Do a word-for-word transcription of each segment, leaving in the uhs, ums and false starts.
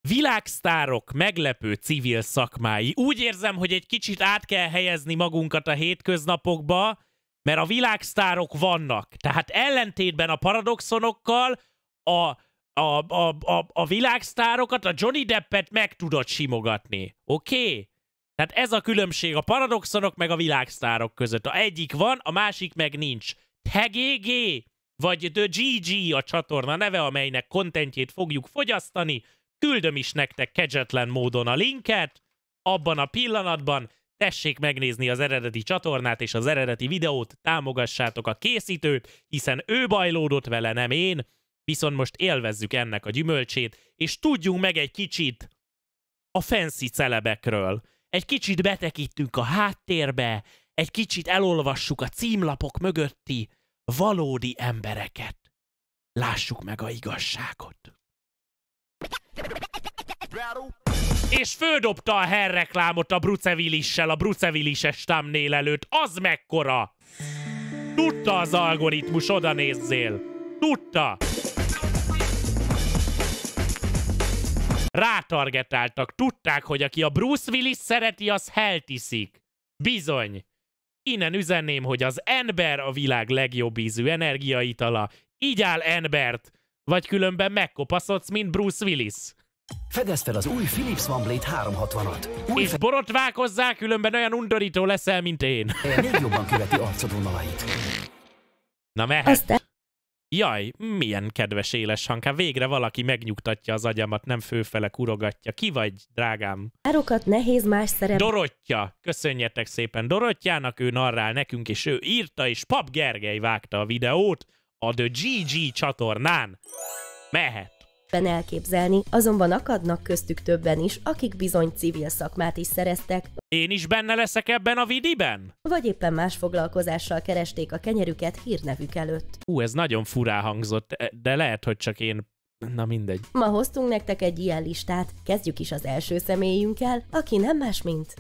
Világsztárok meglepő civil szakmái. Úgy érzem, hogy egy kicsit át kell helyezni magunkat a hétköznapokba, mert a világsztárok vannak. Tehát ellentétben a paradoxonokkal a, a, a, a, a világsztárokat, a Johnny Deppet meg tudod simogatni. Oké? Okay? Tehát ez a különbség a paradoxonok meg a világsztárok között. A egyik van, a másik meg nincs. T G G vagy The G G a csatorna neve, amelynek kontentjét fogjuk fogyasztani. Küldöm is nektek kegyetlen módon a linket. Abban a pillanatban tessék megnézni az eredeti csatornát és az eredeti videót, támogassátok a készítőt, hiszen ő bajlódott vele, nem én. Viszont most élvezzük ennek a gyümölcsét, és tudjunk meg egy kicsit a fancy celebekről. Egy kicsit betekintünk a háttérbe, egy kicsit elolvassuk a címlapok mögötti valódi embereket. Lássuk meg a igazságot. És földobta a Hair reklámot a Bruce Willis-sel, a Bruce Willis-es thumbnail előtt. Az mekkora! Tudta az algoritmus, oda nézzél! Tudta! Rátargetáltak, tudták, hogy aki a Bruce Willis szereti, az heltiszik. Bizony. Innen üzenném, hogy az ember a világ legjobb ízű energiaitala. Így áll embert, vagy különben megkopaszodsz, mint Bruce Willis. Fedezd fel az új Philips OneBlade háromszázhatvanat. Új és borotvákozzál, különben olyan undorító leszel, mint én. Még jobban követi arcodvonalait. Na mehet. Aztán... Jaj, milyen kedves éles hangkám. Végre valaki megnyugtatja az agyamat, nem főfele kurogatja. Ki vagy, drágám? Árokat nehéz más szerep. Dorottya. Köszönjetek szépen Dorottyának, ő narrál nekünk, és ő írta, és Pap Gergely vágta a videót a The G G csatornán. Mehet. Elképzelni, azonban akadnak köztük többen is, akik bizony civil szakmát is szereztek. Én is benne leszek ebben a vidiben? Vagy éppen más foglalkozással keresték a kenyerüket hírnevük előtt. Hú, ez nagyon furá hangzott, de lehet, hogy csak én... Na mindegy. Ma hoztunk nektek egy ilyen listát, kezdjük is az első személyünkkel, aki nem más, mint...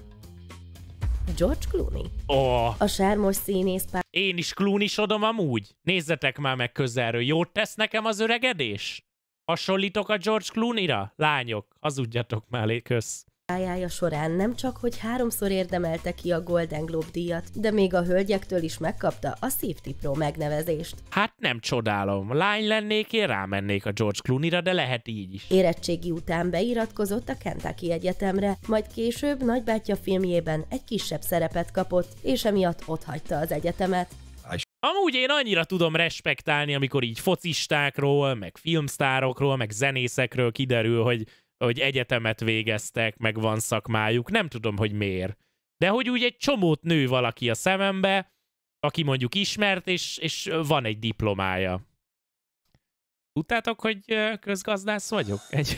George Clooney. Oh. A sármos színész pár... Én is Clooney-sodom amúgy. Nézzetek már meg közelről, jót tesz nekem az öregedés? Hasonlítok a George Clooney-ra? Lányok, hazudjatok már, kösz. Pályája során nem csak, hogy háromszor érdemelte ki a Golden Globe díjat, de még a hölgyektől is megkapta a Safety Pro megnevezést. Hát nem csodálom. Lány lennék, én rámennék a George Clooney-ra, de lehet így is. Érettségi után beiratkozott a Kentucky Egyetemre, majd később nagybátyja filmjében egy kisebb szerepet kapott, és emiatt otthagyta az egyetemet. Amúgy én annyira tudom respektálni, amikor így focistákról, meg filmsztárokról, meg zenészekről kiderül, hogy, hogy egyetemet végeztek, meg van szakmájuk. Nem tudom, hogy miért. De hogy úgy egy csomót nő valaki a szemembe, aki mondjuk ismert, és, és van egy diplomája. Tudtátok, hogy közgazdász vagyok? Egy...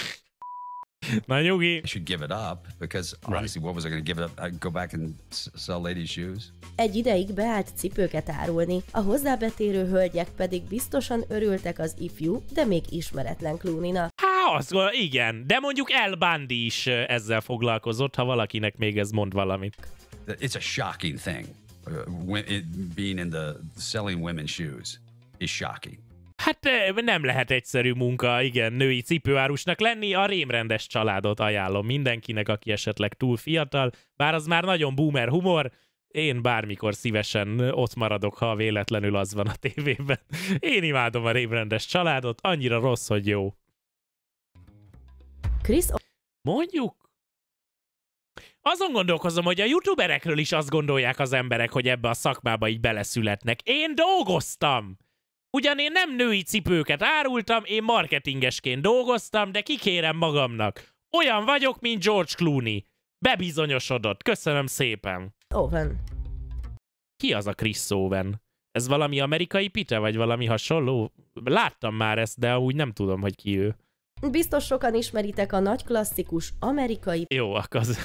Na nyugi. I should give it up, because honestly, what was I going to give it up? I'd go back and sell ladies' shoes? Egy ideig beállt cipőket árulni, a hozzábetérő hölgyek pedig biztosan örültek az ifjú, de még ismeretlen Clooney-nak. Há, az, igen, de mondjuk El Bundy is ezzel foglalkozott, ha valakinek még ez mond valamit. It's a shocking thing. Uh, it, being in the selling women's shoes is shocking. Hát nem lehet egyszerű munka, igen, női cipőárusnak lenni. A rémrendes családot ajánlom mindenkinek, aki esetleg túl fiatal, bár az már nagyon boomer humor. Én bármikor szívesen ott maradok, ha véletlenül az van a tévében. Én imádom a rémrendes családot, annyira rossz, hogy jó. Chris... Mondjuk? Azon gondolkozom, hogy a youtuberekről is azt gondolják az emberek, hogy ebbe a szakmába így beleszületnek. Én dolgoztam! Ugyan én nem női cipőket árultam, én marketingesként dolgoztam, de kikérem magamnak. Olyan vagyok, mint George Clooney. Bebizonyosodott. Köszönöm szépen. Owen. Ki az a Chris Owen? Ez valami amerikai pite, vagy valami hasonló? Láttam már ezt, de úgy nem tudom, hogy ki ő. Biztos sokan ismeritek a nagy klasszikus amerikai... Jó, akkor az...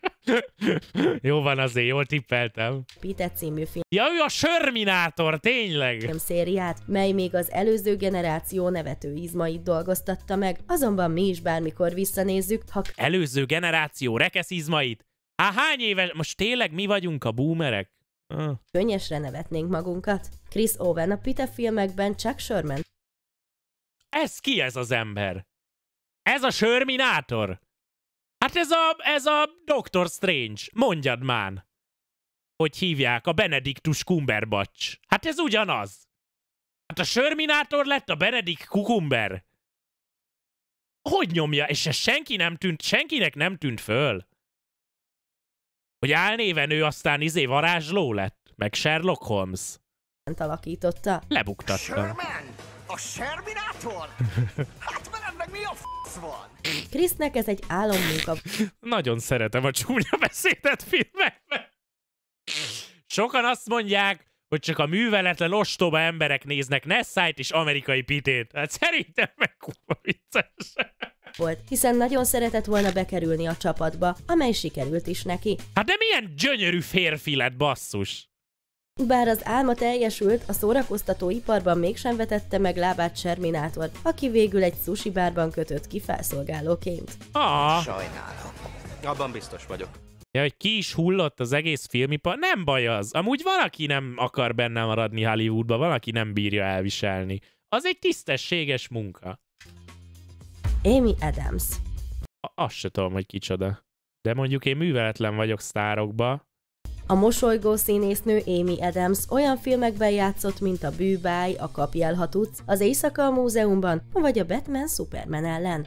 Jó van azért, jól tippeltem. Pite című film. Ja, ő a Sörminátor, tényleg! Szériát, mely még az előző generáció nevető izmait dolgoztatta meg, azonban mi is bármikor visszanézzük, ha... Előző generáció rekesz izmait? Há, hány éves? Most tényleg mi vagyunk a boomerek? Ah. Könnyesre nevetnénk magunkat. Chris Owen a Pite filmekben Chuck Sherman. Ez ki ez az ember? Ez a Sörminátor? Hát ez a, ez a doktor Strange. Mondjad már. Hogy hívják? A Benedictus Cumberbatch. Hát ez ugyanaz. Hát a Sörminátor lett a Benedict Cucumber. Hogy nyomja? És ez senki nem tűnt, senkinek nem tűnt föl. Hogy álnéven ő aztán izé varázsló lett. Meg Sherlock Holmes. alakította. Lebuktattam. Sherman! A Sherminátor? Hát veled meg mi a f*** van? Chrisnek ez egy álommunka Nagyon szeretem a csúnya beszédet filmekben. Sokan azt mondják, hogy csak a műveletlen ostoba emberek néznek Nessite és Amerikai Pitét. Hát szerintem meg kurva vicces. volt, hiszen nagyon szeretett volna bekerülni a csapatba, amely sikerült is neki. Hát de milyen gyönyörű férfi lett, basszus. Bár az álma teljesült, a szórakoztató iparban mégsem vetette meg lábát Sherminátor, aki végül egy sushi bárban kötött ki felszolgálóként. Ah. Sajnálom. Abban biztos vagyok. Ja, hogy ki is hullott az egész filmipar, nem baj az. Amúgy valaki nem akar benne maradni Hollywoodba, valaki nem bírja elviselni. Az egy tisztességes munka. Amy Adams. A- azt se tudom, hogy kicsoda. De mondjuk én műveletlen vagyok sztárokba. A mosolygó színésznő Amy Adams olyan filmekben játszott, mint a Bűbáj, a Kapjel, ha tudsz, az Éjszaka a múzeumban, vagy a Batman Superman ellen.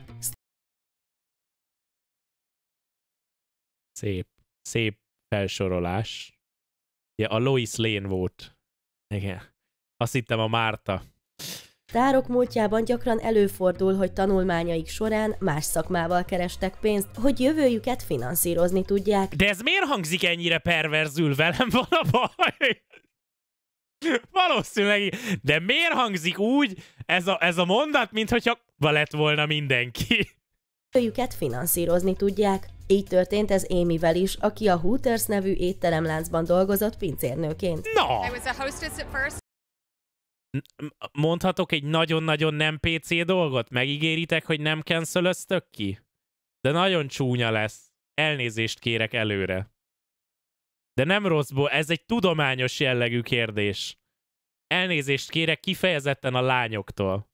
Szép, szép felsorolás. Ja, a Lois Lane volt. Igen. Azt hittem a Márta. Sztárok múltjában gyakran előfordul, hogy tanulmányaik során más szakmával kerestek pénzt, hogy jövőjüket finanszírozni tudják. De ez miért hangzik ennyire perverzül? Velem van a baj? Valószínűleg. De miért hangzik úgy ez a, ez a mondat, minthogyha lett volna mindenki? Jövőjüket finanszírozni tudják. Így történt ez Amyvel is, aki a Hooters nevű étteremláncban dolgozott pincérnőként. Na! I was a hostess at first. Mondhatok egy nagyon-nagyon nem pé cé dolgot? Megígéritek, hogy nem cancelöztök ki? De nagyon csúnya lesz. Elnézést kérek előre. De nem rosszból, ez egy tudományos jellegű kérdés. Elnézést kérek kifejezetten a lányoktól.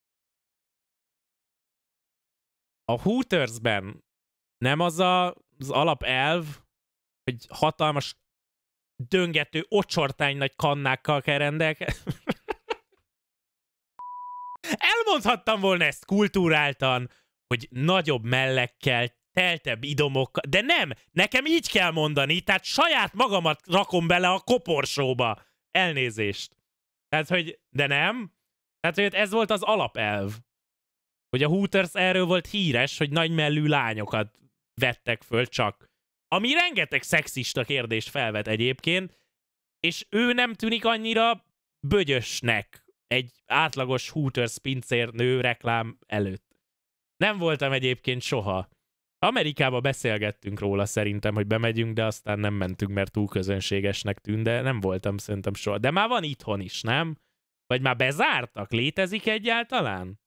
A Hootersben nem az a, az alapelv, hogy hatalmas döngető ocsortány nagy kannákkal kell rendelkezni? Elmondhattam volna ezt kultúráltan, hogy nagyobb mellekkel, teltebb idomokkal, de nem, nekem így kell mondani, tehát saját magamat rakom bele a koporsóba. Elnézést. Tehát, hogy, de nem. Tehát, hogy ez volt az alapelv. Hogy a Hooters erről volt híres, hogy nagymellű lányokat vettek föl csak. Ami rengeteg szexista kérdést felvet egyébként, és ő nem tűnik annyira bögyösnek egy átlagos Hooters pincérnő reklám előtt. Nem voltam egyébként soha. Amerikába beszélgettünk róla szerintem, hogy bemegyünk, de aztán nem mentünk, mert túl közönségesnek tűnt, de nem voltam szerintem soha. De már van itthon is, nem? Vagy már bezártak? Létezik egyáltalán?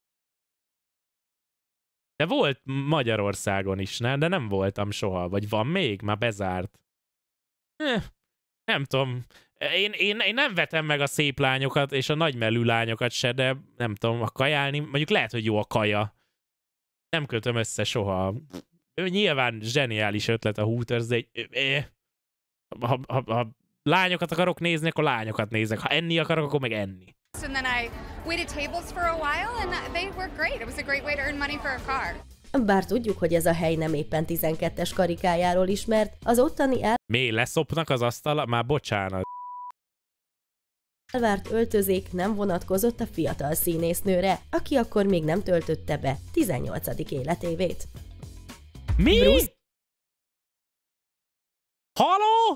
De volt Magyarországon is, nem? De nem voltam soha. Vagy van még? Már bezárt. Eh, nem tudom. Én, én, én nem vetem meg a szép lányokat, és a nagymellű lányokat se, de nem tudom, a kajálni, mondjuk lehet, hogy jó a kaja. Nem kötöm össze soha. Ő nyilván zseniális ötlet a Hooters, de eh, ha, ha, ha lányokat akarok nézni, akkor lányokat nézek. Ha enni akarok, akkor meg enni. And then I waited tables for a while and they were great. It was a great way to earn money for a car. Bár tudjuk, hogy ez a hely nem éppen tizenkettes karikájáról ismert, az ottani el... Mély leszopnak az asztal? Már bocsánat. elvárt öltözék nem vonatkozott a fiatal színésznőre, aki akkor még nem töltötte be tizennyolcadik életévét. Mi? Bruce... Haló?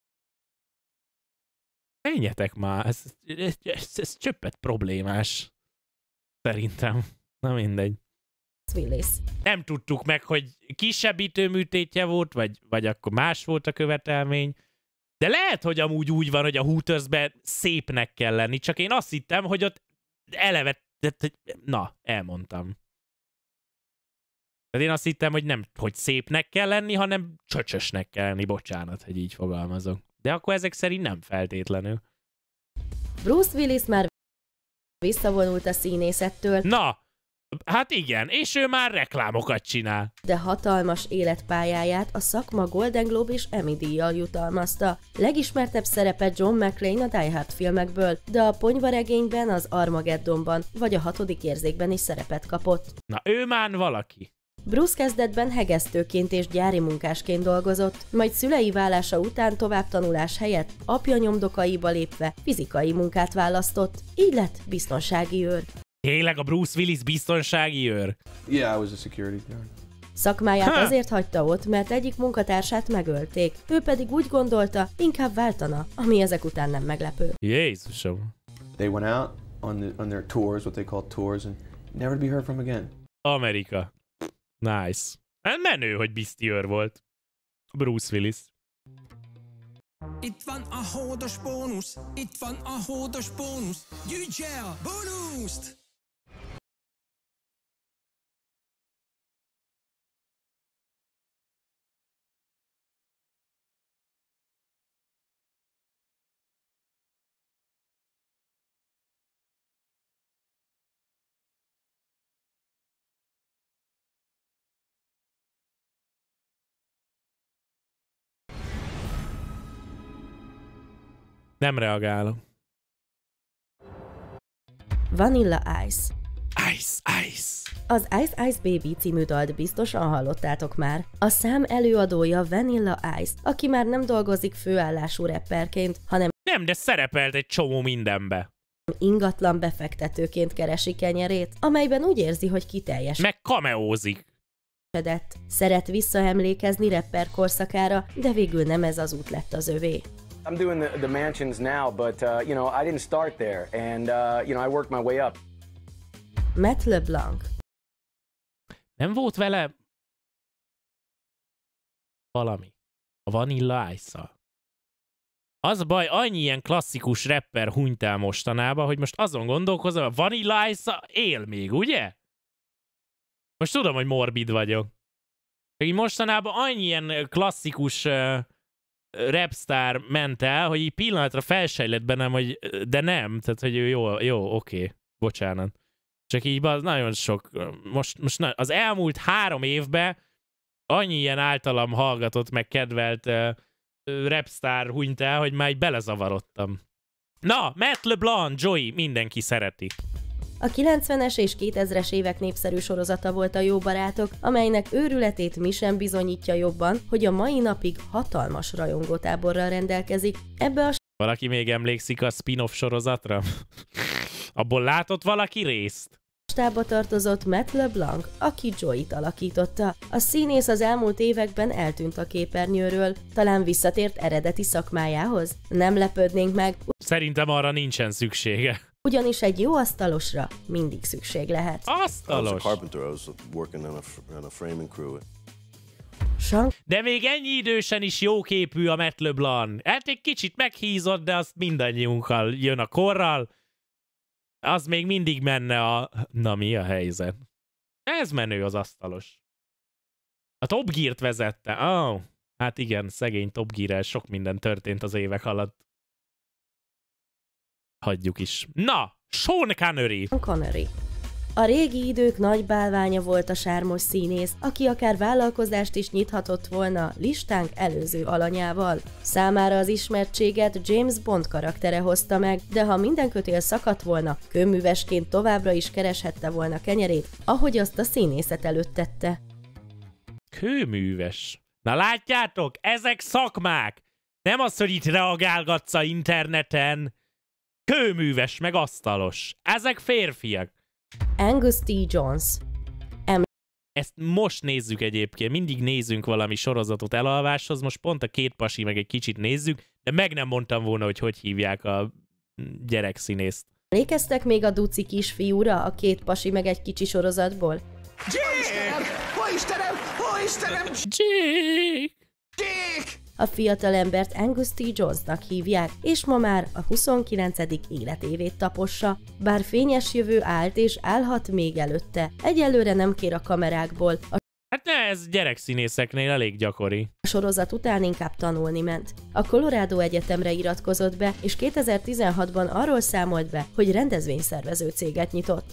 Menjetek már, ez, ez, ez, ez csöppet problémás. Szerintem. Na mindegy. Willis. Nem tudtuk meg, hogy kisebbítő műtétje volt, vagy, vagy akkor más volt a követelmény. De lehet, hogy amúgy úgy van, hogy a Hootersben szépnek kell lenni, csak én azt hittem, hogy ott eleve... Na, elmondtam. Tehát én azt hittem, hogy nem, hogy szépnek kell lenni, hanem csöcsösnek kell lenni, bocsánat, hogy így fogalmazok. De akkor ezek szerint nem feltétlenül. Bruce Willis már visszavonult a színészettől. Na, Hát igen, és ő már reklámokat csinál. De hatalmas életpályáját a szakma Golden Globe és Emmy díjjal jutalmazta. Legismertebb szerepe John McClane a Die Hard filmekből, de a Ponyvaregényben, az Armageddonban vagy a Hatodik érzékben is szerepet kapott. Na ő már valaki. Bruce kezdetben hegesztőként és gyári munkásként dolgozott, majd szülei válása után továbbtanulás helyett apja nyomdokaiba lépve fizikai munkát választott, így lett biztonsági őr. Tényleg a Bruce Willis biztonsági őr? Yeah, I was a security guard. Szakmáját Ha. azért hagyta ott, mert egyik munkatársát megölték, ő pedig úgy gondolta, inkább váltana, ami ezek után nem meglepő. Jézusom. They went out on, the, on their tours, what they called tours, and never to be heard from again. Amerika. Nice. Menő, hogy bizti őr volt. Bruce Willis. Itt van a hódos bónusz, itt van a hódos bónusz, gyűjts el bónuszt! Nem reagálok. Vanilla Ice. Ice, Ice. Az Ice Ice Baby című dalt biztosan hallottátok már. A szám előadója Vanilla Ice, aki már nem dolgozik főállású rapperként, hanem Nem, de szerepelt egy csomó mindenbe. ingatlan befektetőként keresi kenyerét, amelyben úgy érzi, hogy kiteljesedett. Meg cameózik. Szeret visszaemlékezni rapper korszakára, de végül nem ez az út lett az övé. I'm doing the, the mansions now, but uh, you know, I didn't start there, and uh, you know, I worked my way up. Matt LeBlanc. Nem volt vele valami a Vanilla Ice-szal. Az a baj, annyi ilyen klasszikus rapper hunyt el mostanában, hogy most azon gondolkozom, a Vanilla Ice él még, ugye? Most tudom, hogy morbid vagyok. Csak így mostanában annyi ilyen klasszikus uh, rapstar ment el, hogy így pillanatra felsejlett bennem, hogy de nem, tehát hogy ő jó, jó, oké, okay, bocsánat. Csak így az nagyon sok, most, most na, az elmúlt három évben annyi ilyen általam hallgatott, meg kedvelt uh, rapstar hunyt el, hogy már így belezavarodtam. Na, Matt LeBlanc, Joey, mindenki szereti. A kilencvenes és kétezres évek népszerű sorozata volt a Jó barátok, amelynek őrületét mi sem bizonyítja jobban, hogy a mai napig hatalmas rajongótáborral rendelkezik. Ebbe a Valaki még emlékszik a spin-off sorozatra? Abból látott valaki részt? stábba tartozott Matt LeBlanc, aki Joey-t alakította. A színész az elmúlt években eltűnt a képernyőről, talán visszatért eredeti szakmájához? Nem lepődnénk meg, Szerintem arra nincsen szüksége. ugyanis egy jó asztalosra mindig szükség lehet. I was a Asztalos. carpenter. I was working on a, f- on a framing crew. Sank De még ennyi idősen is jóképű a Matt LeBlanc. Hát egy kicsit meghízott, de azt mindannyiunkkal jön a korral. Az még mindig menne a... Na, mi a helyzet? Ez menő az asztalos. A Top Gear-t vezette. Oh, hát igen, szegény Top Gear-rel sok minden történt az évek alatt. Hagyjuk is. Na, Sean Connery. Connery. A régi idők nagy bálványa volt a sármos színész, aki akár vállalkozást is nyithatott volna listánk előző alanyával. Számára az ismertséget James Bond karaktere hozta meg, de ha minden kötél szakadt volna, kőművesként továbbra is kereshette volna kenyerét, ahogy azt a színészet előtt tette. Kőműves. Na látjátok, ezek szakmák. Nem az, hogy itt reagálgatsz a interneten. Kőműves, meg asztalos. Ezek férfiak. Angus T. Jones. Ezt most nézzük egyébként. Mindig nézzünk valami sorozatot elalváshoz. Most pont a Két pasi meg egy kicsit nézzük, de meg nem mondtam volna, hogy hogy hívják a gyerekszínészt. Emlékeztek még a duci kisfiúra a Két pasi meg egy kicsi sorozatból? Jake! Ó, Istenem! Ó, Istenem! Jake! Jake! A fiatalembert Angus T. Jonesnak hívják, és ma már a huszonkilencedik életévét tapossa. Bár fényes jövő állt és állhat még előtte, egyelőre nem kér a kamerákból, a Hát ne, ez gyerekszínészeknél elég gyakori. sorozat után inkább tanulni ment. A Colorado Egyetemre iratkozott be, és kétezer-tizenhatban arról számolt be, hogy rendezvényszervező céget nyitott.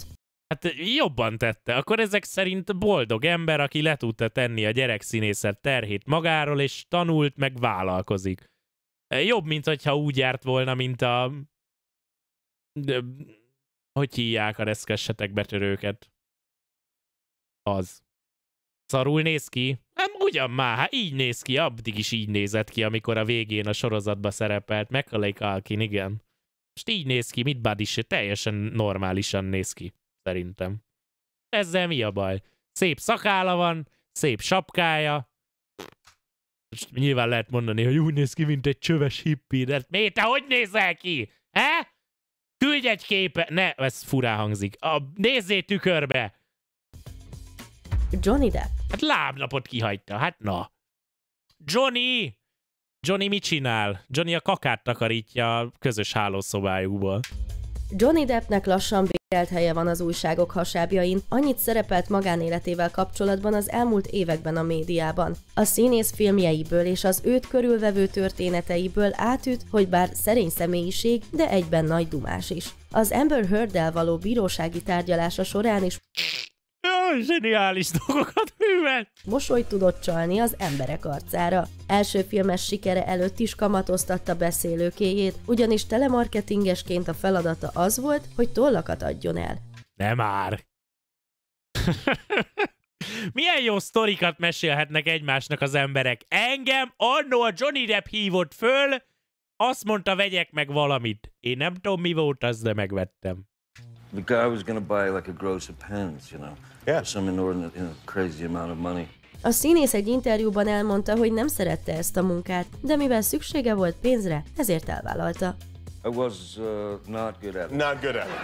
Hát jobban tette. Akkor ezek szerint boldog ember, aki le tudta tenni a gyerekszínészet terhét magáról, és tanult, meg vállalkozik. Jobb, mint hogyha úgy járt volna, mint a... De... Hogy hívják a reszkessetek betörőket? Az. Szarul néz ki? Hát ugyan már, hát így néz ki, addig is így nézett ki, amikor a végén a sorozatba szerepelt. Macaulay Culkin, igen. Most így néz ki, mit bad is, teljesen normálisan néz ki, szerintem. Ezzel mi a baj? Szép szakálla van, szép sapkája. Most nyilván lehet mondani, hogy úgy néz ki, mint egy csöves hippi, de miért, te hogy nézel ki? He? Küldj egy képet! Ne, ez furán hangzik. A, nézzél tükörbe! Johnny Depp. Hát lábnapot kihagyta, hát na. Johnny! Johnny mit csinál? Johnny a kakát takarítja a közös hálószobájukból. Johnny Deppnek lassan bérelt helye van az újságok hasábjain, annyit szerepelt magánéletével kapcsolatban az elmúlt években a médiában. A színész filmjeiből és az őt körülvevő történeteiből átüt, hogy bár szerény személyiség, de egyben nagy dumás is. Az Amber Heard-del való bírósági tárgyalása során is Jaj, zseniális dolgokat művel! mosolyt tudott csalni az emberek arcára. Első filmes sikere előtt is kamatoztatta beszélőkéjét, ugyanis telemarketingesként a feladata az volt, hogy tollakat adjon el. Nem már! Milyen jó sztorikat mesélhetnek egymásnak az emberek. Engem annó a Johnny Depp hívott föl, azt mondta, vegyek meg valamit. Én nem tudom, mi volt az, de megvettem. The guy was gonna buy like a gross of pens, you know, yeah. For some inordinate, you know, crazy amount of money. A színész egy interjúban elmondta, hogy nem szerette ezt a munkát, de mivel szüksége volt pénzre, ezért elvállalta. I was uh, not good at it. Not good at it.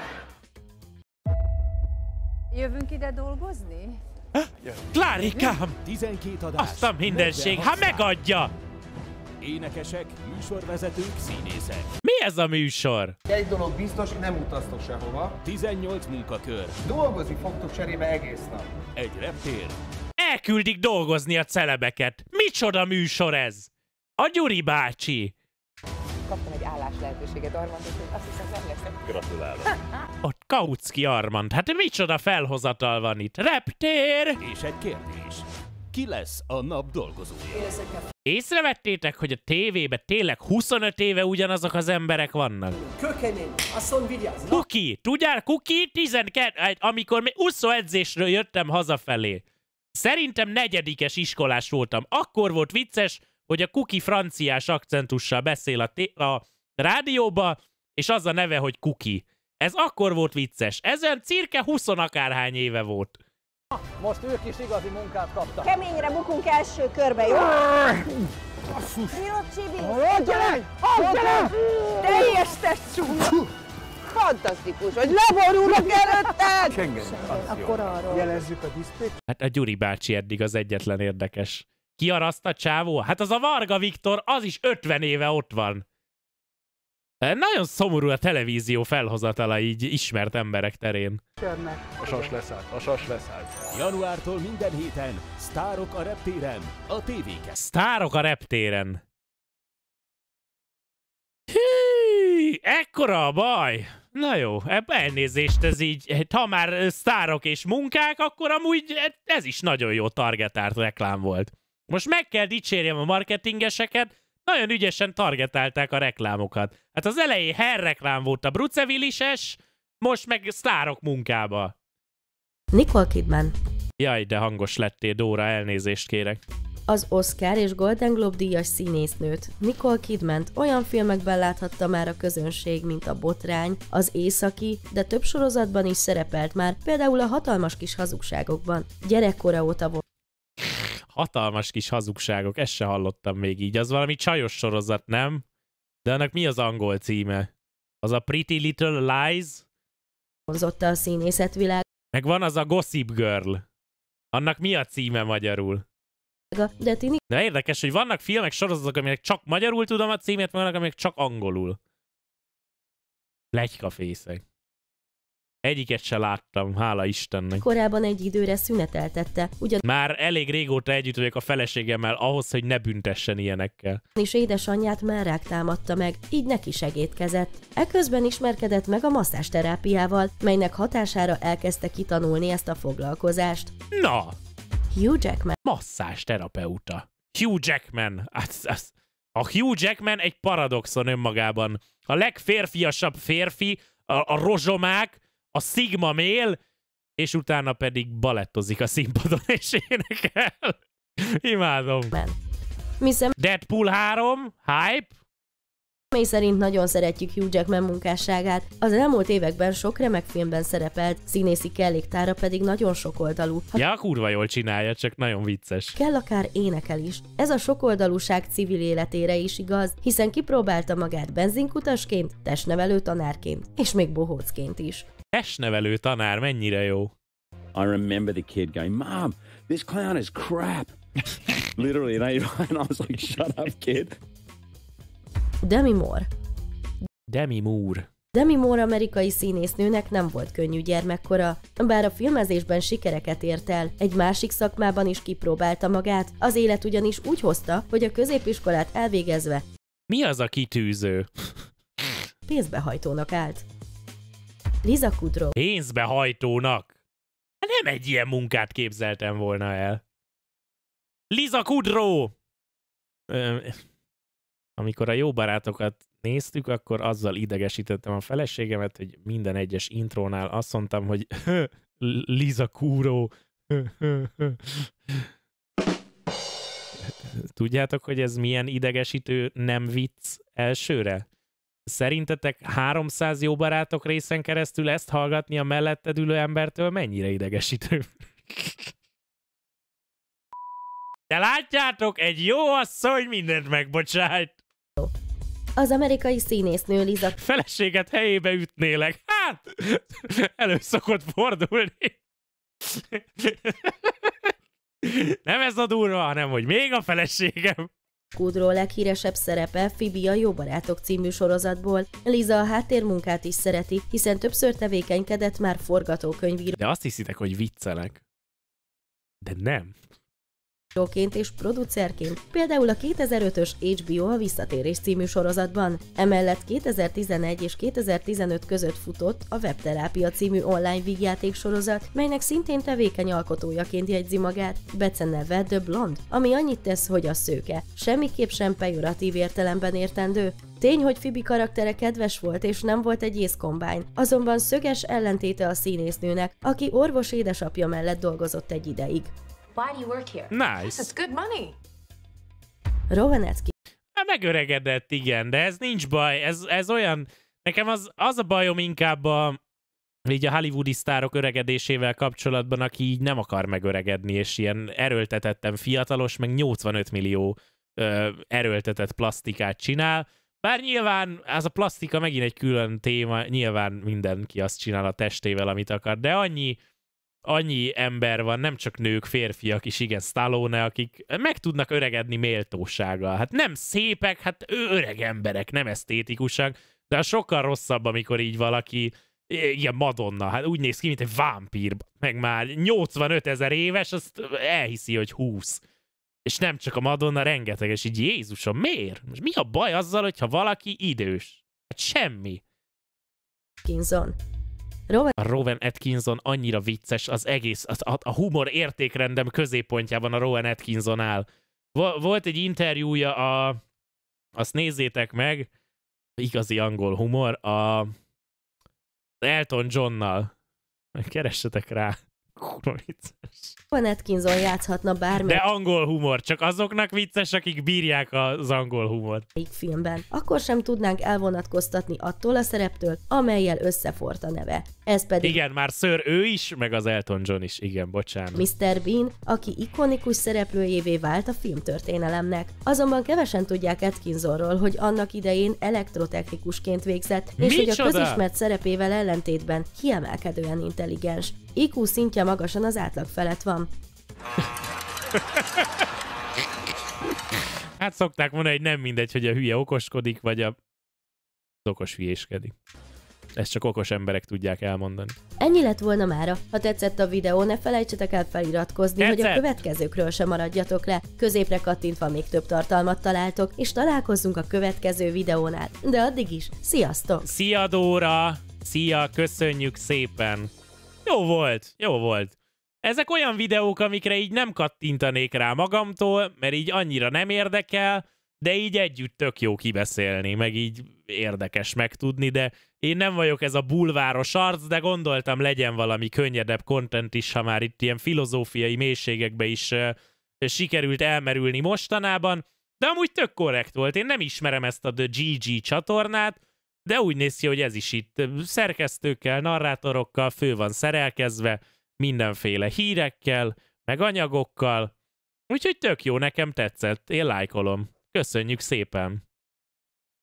Jövünk ide dolgozni? Klárikám! tizenkét adás. Azt a mindenség, ha megadja! Énekesek, műsorvezetők, színészek. Mi ez a műsor? Egy dolog biztos, nem utaztok sehova. tizennyolc munkakör. Dolgozni fogtok cserébe egész nap. Egy reptér. Elküldik dolgozni a celebeket. Micsoda műsor ez? A Gyuri bácsi. Kaptam egy állás lehetőséget, Armand, hogy azt hiszem nem leszek. Gratulálok. Ott Kautsky Armand. Hát micsoda felhozatal van itt. Reptér! És egy kérdés. Ki lesz a nap dolgozója? Észrevettétek, hogy a tévében tényleg huszonöt éve ugyanazok az emberek vannak? Kőkemény, asszony vigyázz! Kuki, tudjál, Kuki, tizenkettő, amikor még úszóedzésről jöttem hazafelé. Szerintem negyedikes iskolás voltam. Akkor volt vicces, hogy a Kuki franciás akcentussal beszél a, a rádióba, és az a neve, hogy Kuki. Ez akkor volt vicces. Ezen cirka huszonakárhány éve volt. Most ők is igazi munkát kaptak. Keményre bukunk első körbe, jó? Basszus! Mi ott, Csibi? Adjál! Adjál! Teljes testcsúnya! Fantasztikus, hogy leborulok előtted! Schengen. Akkor arról. Jelezzük a diszplét. Hát a Gyuri bácsi eddig az egyetlen érdekes. Ki a raszta csávó? Hát az a Varga Viktor, az is ötven éve ott van. Nagyon szomorú a televízió felhozatala így ismert emberek terén. A sas leszállt, a sas leszállt. Januártól minden héten sztárok a reptéren, a tévéken. Sztárok a reptéren. Hű, ekkora a baj. Na jó, elnézést, ez így, ha már sztárok és munkák, akkor amúgy ez is nagyon jó targetált reklám volt. Most meg kell dicsérjem a marketingeseket, nagyon ügyesen targetálták a reklámokat. Hát az elején hair reklám volt a Brucevillises, most meg sztárok munkába. Nicole Kidman. Jaj, de hangos lettél, Dóra, elnézést kérek. Az Oscar és Golden Globe díjas színésznőt, Nicole Kidmant olyan filmekben láthatta már a közönség, mint a Botrány, az Északi, de több sorozatban is szerepelt már, például a Hatalmas kis hazugságokban. Gyerekkora óta volt. Hatalmas kis hazugságok, ezt se hallottam még így. Az valami csajos sorozat, nem? De annak mi az angol címe? Az a Pretty Little Lies? Vonzotta a színészetvilág. Meg van az a Gossip Girl. Annak mi a címe magyarul? De, tini... De érdekes, hogy vannak filmek, sorozatok, aminek csak magyarul tudom a címét, vannak, aminek csak angolul. Pletykafészek. Egyiket se láttam, hála Istennek. Korábban egy időre szüneteltette, ugyan... Már elég régóta együtt vagyok a feleségemmel ahhoz, hogy ne büntessen ilyenekkel. És édesanyját már rák támadta meg, így neki segédkezett. Eközben ismerkedett meg a masszásterápiával, melynek hatására elkezdte kitanulni ezt a foglalkozást. Na! Hugh Jackman. Masszásterapeuta. Hugh Jackman. Az, az. A Hugh Jackman egy paradoxon önmagában. A legférfiasabb férfi, a, a rozsomák, a Sigma male, és utána pedig balettozik a színpadon és énekel. Imádom. Miszem... Deadpool három, hype. Mely szerint nagyon szeretjük Hugh Jackman munkásságát. Az elmúlt években sok remek filmben szerepelt, színészi kelléktára pedig nagyon sokoldalú. Ha ja, kurva jól csinálja, csak nagyon vicces. Kell, akár énekel is. Ez a sokoldalúság civil életére is igaz, hiszen kipróbálta magát benzinkutasként, testnevelő tanárként, és még bohócként is. Testnevelő tanár, mennyire jó. I remember the kid going, Mom, this clown is crap. Literally, and I, and I was like, shut up, kid. Demi Moore. Demi Moore. Demi Moore amerikai színésznőnek nem volt könnyű gyermekkora, bár a filmezésben sikereket ért el, egy másik szakmában is kipróbálta magát, az élet ugyanis úgy hozta, hogy a középiskolát elvégezve mi az a kitűző? pénzbehajtónak állt. Lisa Kudrow. Pénzbehajtónak? Nem egy ilyen munkát képzeltem volna el. Lisa Kudrow! Ö, amikor a Jó barátokat néztük, akkor azzal idegesítettem a feleségemet, hogy minden egyes intrónál azt mondtam, hogy Lisa Kudrow. Tudjátok, hogy ez milyen idegesítő nem vicc elsőre? Szerintetek háromszáz Jó barátok részen keresztül ezt hallgatni a melletted ülő embertől mennyire idegesítő? De látjátok, egy jó asszony mindent megbocsájt. Az amerikai színésznő Lisa... Feleséget helyébe ütnélek. Hát, elő szokott fordulni. Nem ez a durva, hanem hogy még a feleségem. Kudrow leghíresebb szerepe Phoebe a Jó barátok című sorozatból. Lisa a háttérmunkát is szereti, hiszen többször tevékenykedett már forgatókönyvíró. De azt hiszitek, hogy viccelek. De nem. Ként és producerként, például a kétezer-ötös há bé o a Visszatérés című sorozatban. Emellett kétezer-tizenegy és kétezer-tizenöt között futott a Webterápia című online vígjáték sorozat, melynek szintén tevékeny alkotójaként jegyzi magát, beceneve The Blonde, ami annyit tesz, hogy a szőke. Semmiképp sem pejoratív értelemben értendő. Tény, hogy Phoebe karaktere kedves volt és nem volt egy észkombány, azonban szöges ellentéte a színésznőnek, aki orvos édesapja mellett dolgozott egy ideig. Why do you work here? Nice. It's good money. Rowan Atkinson. Hát megöregedett, igen, de ez nincs baj. Ez, ez olyan... Nekem az, az a bajom inkább a, így a hollywoodi sztárok öregedésével kapcsolatban, aki így nem akar megöregedni, és ilyen erőltetetten fiatalos, meg nyolcvanöt millió ö, erőltetett plastikát csinál. Bár nyilván ez a plastika megint egy külön téma, nyilván mindenki azt csinál a testével, amit akar, de annyi... Annyi ember van, nem csak nők, férfiak is, igen, Stallone, akik meg tudnak öregedni méltósággal. Hát nem szépek, hát öreg emberek, nem esztétikusak, de sokkal rosszabb, amikor így valaki, ilyen Madonna, hát úgy néz ki, mint egy vámpír, meg már nyolcvanöt ezer éves, azt elhiszi, hogy húsz. És nem csak a Madonna, rengeteg, és így Jézusom, miért? Most mi a baj azzal, hogyha valaki idős? Hát semmi. Atkinson. Rowan... A Rowan Atkinson annyira vicces, az egész, az, a, a humor értékrendem középpontjában a Rowan Atkinson áll. Volt egy interjúja, a, azt nézzétek meg, igazi angol humor, a Elton Johnnal. Keressetek rá. Kurva vicces. Rowan Atkinson játszhatna bármely... De angol humor, csak azoknak vicces, akik bírják az angol humort. ...filmben. Akkor sem tudnánk elvonatkoztatni attól a szereptől, amellyel összefort a neve. Ez pedig... Igen, már Sir ő is, meg az Elton John is, igen, bocsánat. miszter Bean, aki ikonikus szereplőjévé vált a filmtörténelemnek. Azonban kevesen tudják Atkinsonról, hogy annak idején elektrotechnikusként végzett, és Micsoda? hogy a közismert szerepével ellentétben kiemelkedően intelligens. í kú szintje magasan az átlag felett van. Hát szokták mondani, hogy nem mindegy, hogy a hülye okoskodik, vagy a okos hülyéskedik. Ezt csak okos emberek tudják elmondani. Ennyi lett volna mára. Ha tetszett a videó, ne felejtsetek el feliratkozni, Tetszett. hogy a következőkről sem maradjatok le. Középre kattintva még több tartalmat találtok, és találkozzunk a következő videónál. De addig is, sziasztok! Szia Dóra! Szia, köszönjük szépen! Jó volt, jó volt. Ezek olyan videók, amikre így nem kattintanék rá magamtól, mert így annyira nem érdekel, de így együtt tök jó kibeszélni, meg így érdekes megtudni, de én nem vagyok ez a bulváros arc, de gondoltam legyen valami könnyedebb content is, ha már itt ilyen filozófiai mélységekbe is uh, sikerült elmerülni mostanában, de amúgy tök korrekt volt. Én nem ismerem ezt a The gé gé csatornát, de úgy néz ki, hogy ez is itt szerkesztőkkel, narrátorokkal fő van szerelkezve, mindenféle hírekkel, meg anyagokkal, úgyhogy tök jó, nekem tetszett, én lájkolom. Köszönjük szépen!